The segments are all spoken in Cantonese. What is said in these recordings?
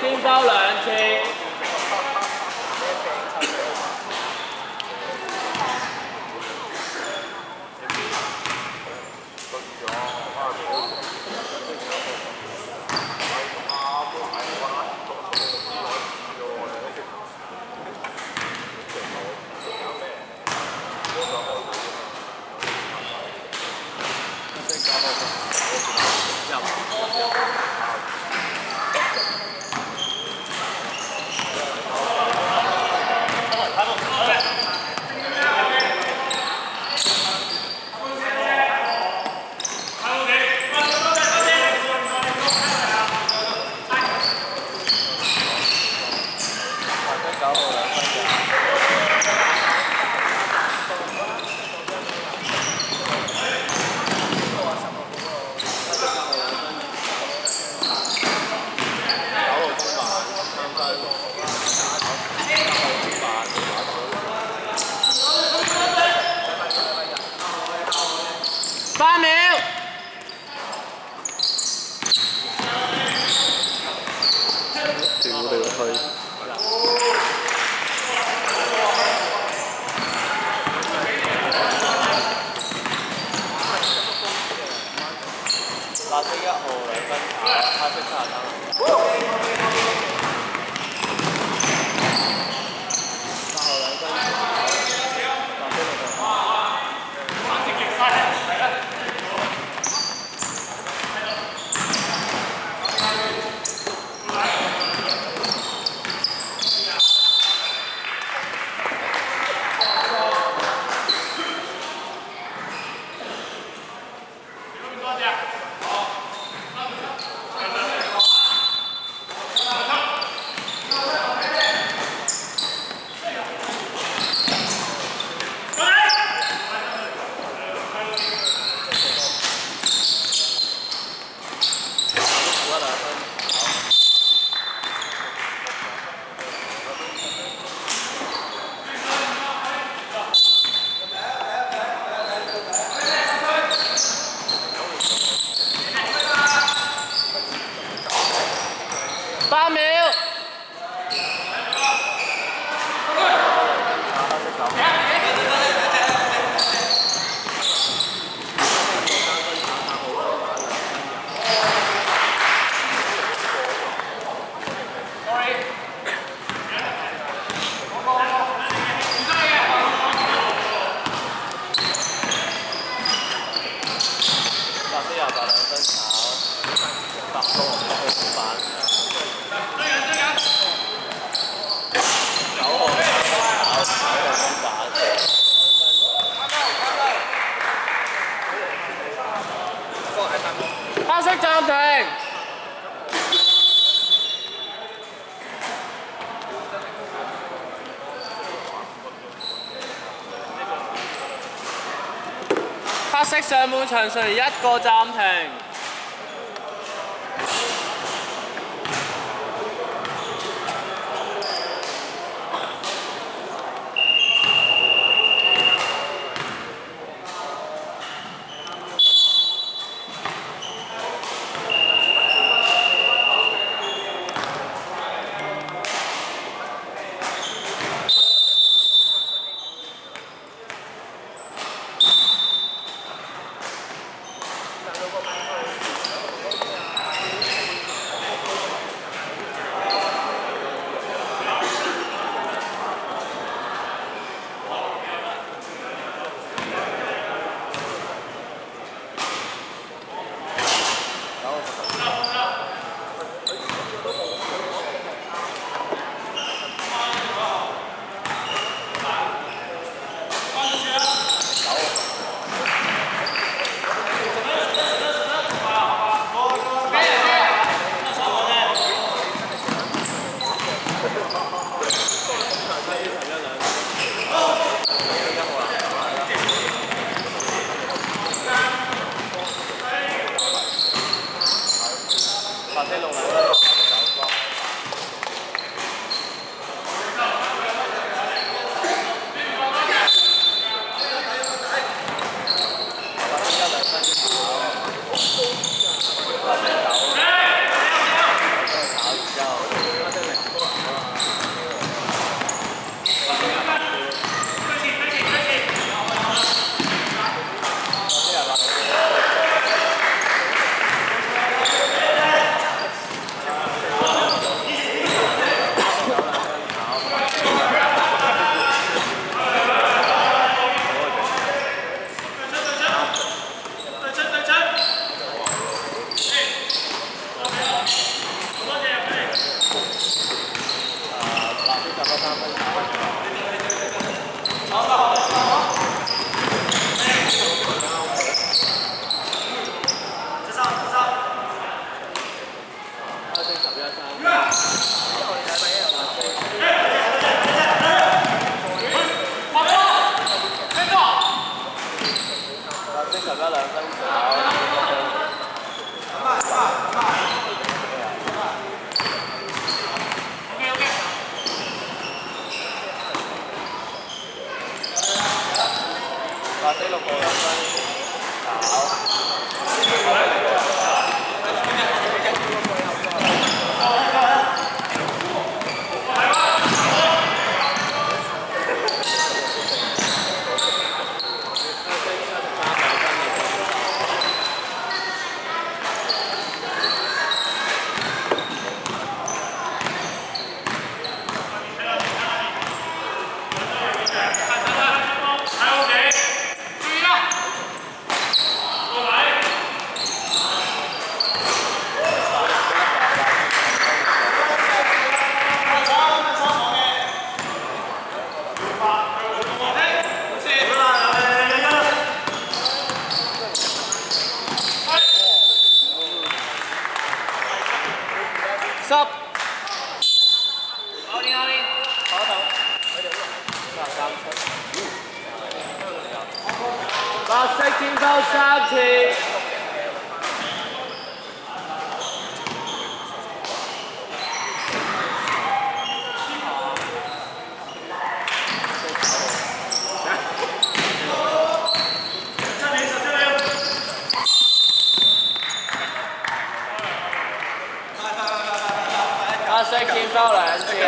新招人，请。8秒。 屌你個閪！ 藍色1號2分跑，黑色33號。8號2分跑，藍色6號。藍色極犀利！ 8秒。黑色暫停。黑色上半場剩1個暫停。 11分跑。8四6個2分跑。10。白色天拋3次。白色天拋2次。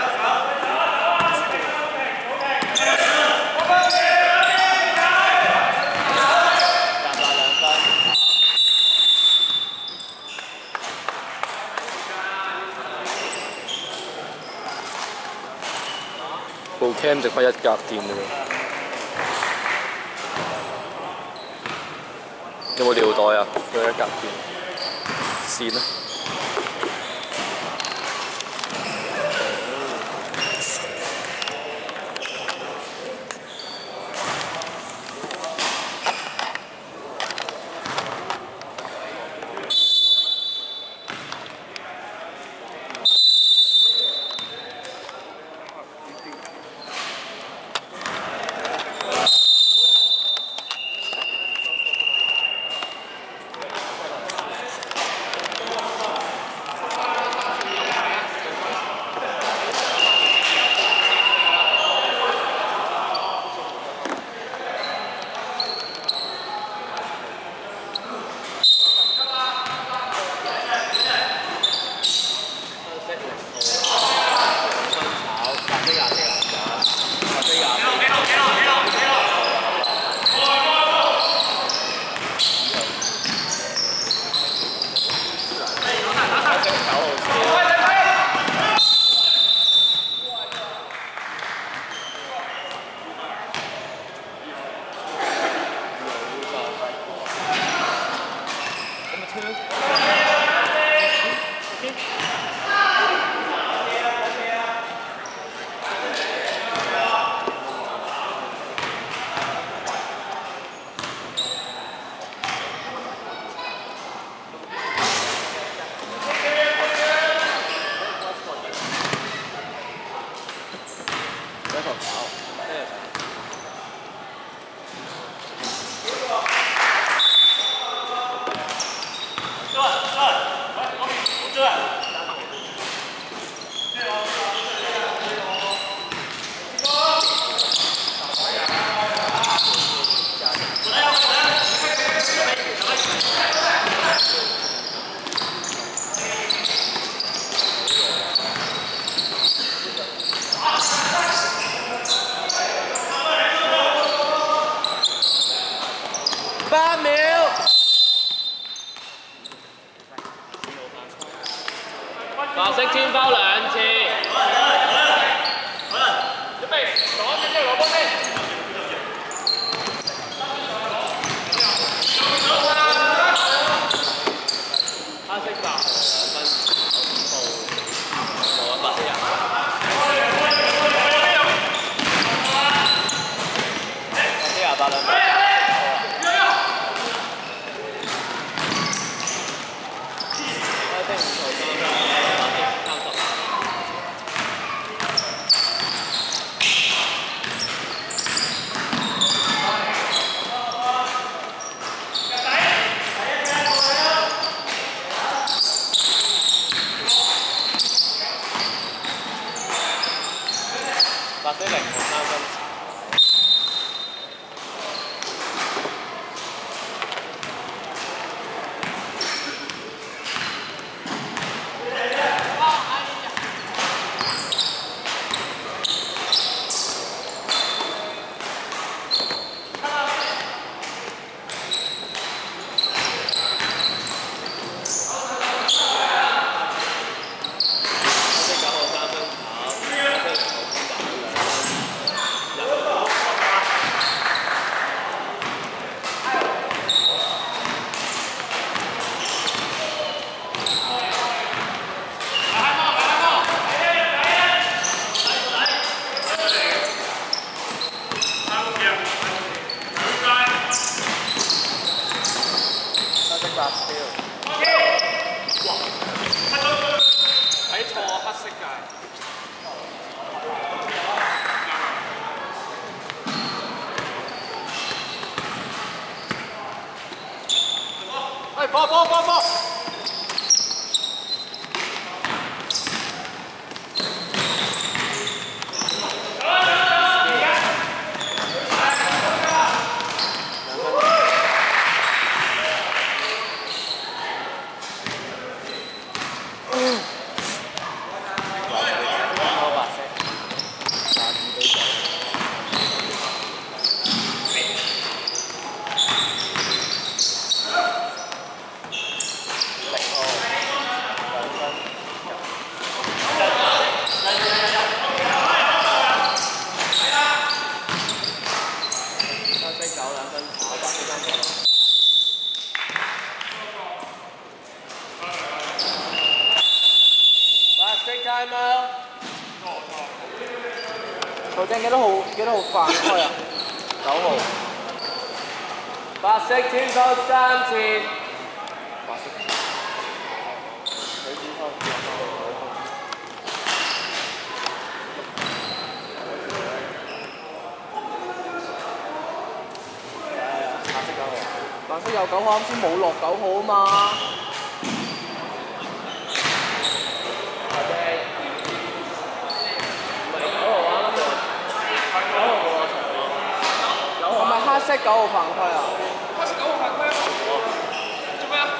部 cam 值翻1格電嘅喎。有冇尿袋啊？佢1格電線啊！ 8秒。白色天拋2次。準備，攞隻隻蘿蔔先。黑色白2分冇100人。28 2分。 殺 skill。 睇錯黑色界。哎，波！ 頭頂幾多號犯規啊？9號。 白色天扣3次。 白色。水天扣白色有9號，啱先冇落9號啊嘛。黑色9號犯規啊！ 黑色9號犯規啊！做咩啊？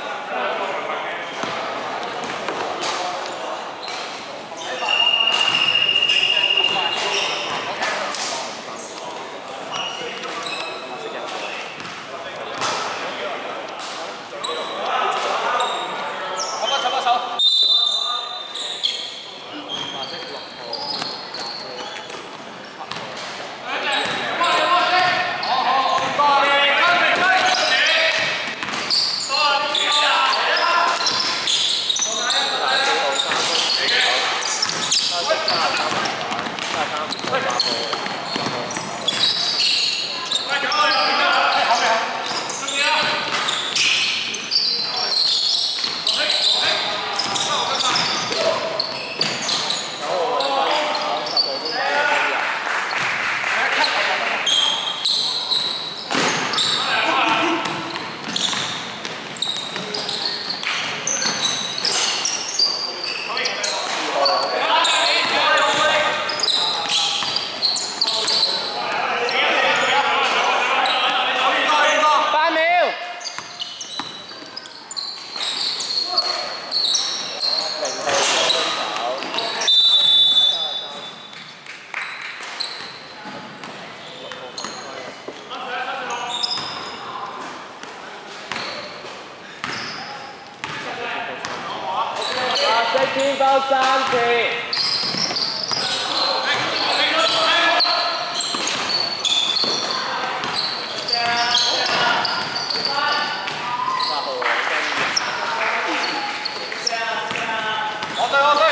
手把手。天扣3次。我對。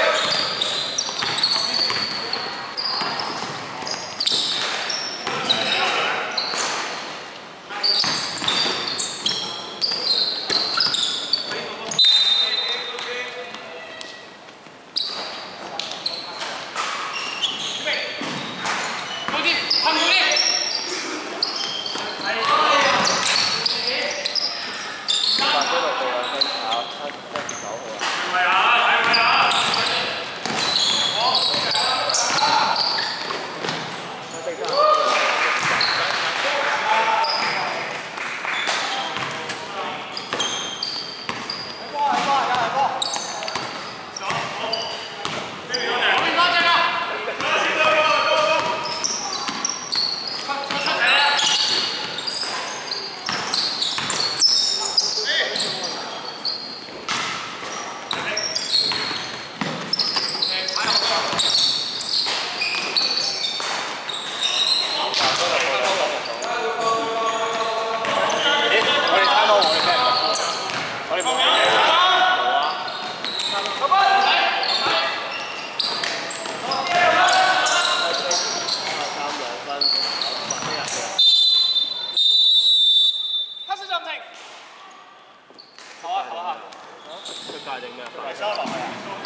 界定咩？ 收落去啊！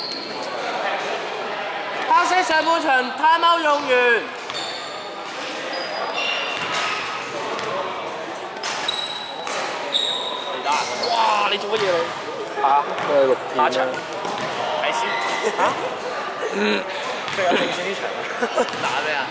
黑色上半場 time out 用完。 哇！你做乜嘢你？ 嚇，都係6 下場片啦。 睇先嚇。最有正線呢場打咩啊？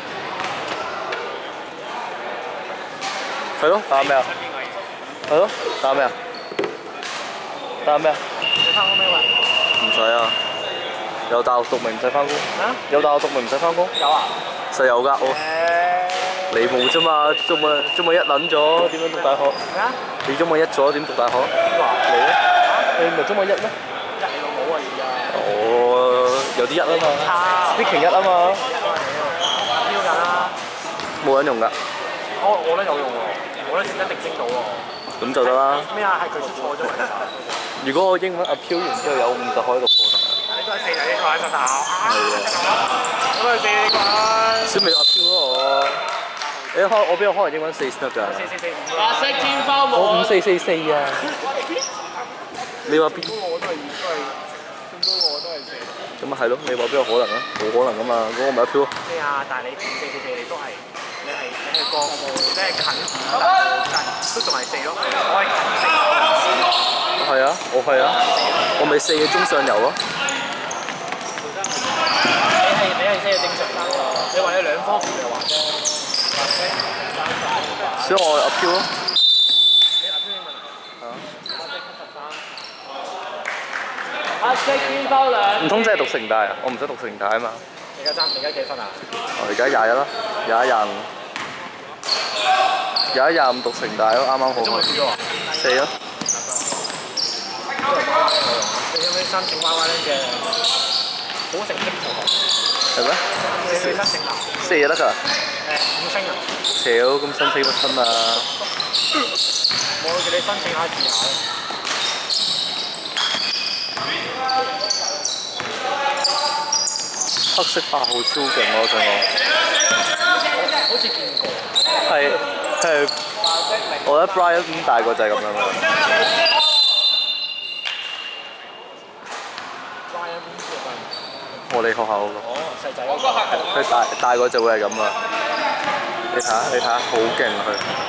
係咯，打咩啊？係咯，打咩啊？打咩啊？ 你翻工咩喂？ 唔使啊，有大學讀咪唔使翻工。 啊？ 有大學讀咪唔使翻工。 有啊。 實有㗎，我你冇啫嘛，中文一撚咗，點樣讀大學？ 咩啊？ 你中文一咗點讀大學？ 邊個啊？ 你咧？你唔係中文一咩？ 一你老母啊而家。 哦，有啲一啊嘛，speaking 一啊嘛。 標緊啦。 冇人用㗎。 我覺得有用喎，我覺得一定升到喎。 咁就得啦。 咩啊？係佢出錯啫嘛，其實。 如果我英文 appeal 完之後有5就可以讀課堂。 你都係4仔呢個喺實校。 係啊。 都係4呢個。 先未 appeal 咯我。我邊有可能英文4先得㗎？ 445 白色天花我冇。 5444啊！你話邊？ 咁高我都係4。 咁咪係咯，你話邊有可能啊？冇可能㗎嘛，嗰個咪 appeal 咯。 咩啊？但係你444你都係你係過即係近都仲係4咯，我係近4。 係啊，我係啊，我咪4嘅中上游咯。 你係4係正常㗎喎，你話你兩科唔係話啫。 所以我 appeal 咯。 你 appeal 英文啊？ 黑色天花兩。 唔通真係讀城大啊？我唔使讀城大啊嘛。 你而家幾分啊？ 我而家21啦，21、25。21、25讀城大咯，啱啱好。 中文幾多啊 4咯。 你有冇申請 Y Y 嘅好成績同學？ 係咩？ 你去申請啊 4就得㗎。 5星啊！ 屌，咁申請乜親啊？ 我叫你申請下試下。 黑色8號超勁喎，我想講。 好似見過。 係，我覺得 Brian 咁大個就係咁樣啦。我哋學校嗰個。 哦，細仔嗰個。 佢大個就會係咁啦。你睇下，好勁佢。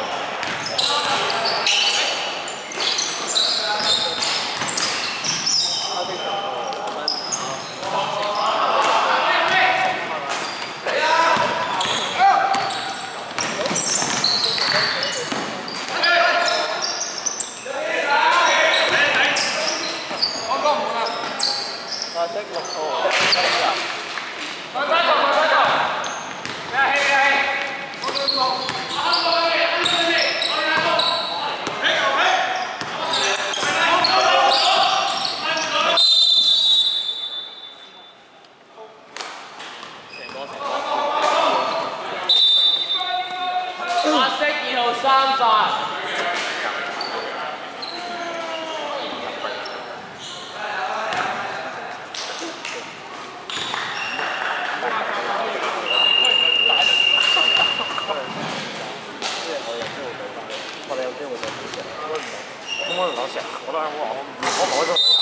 白色2號3發。 我哋有機會再補償。咁我唔講成，我都係我攞咗。